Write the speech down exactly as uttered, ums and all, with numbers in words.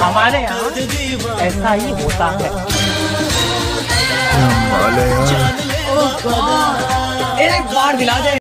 हमारे यहाँ ऐसा ही होता है। हमारे यहाँ एक बार दिला दे।